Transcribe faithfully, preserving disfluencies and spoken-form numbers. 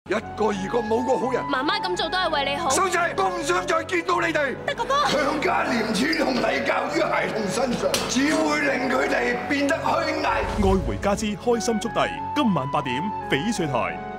一個二個冇個好人。 媽媽咁做都係為你好。 收仔，我唔想再見到你哋。 德哥哥， 強加廉恥同禮教於孩童身上，只會令佢哋變得虛偽。 愛回家之開心速遞，今晚八點翡翠台。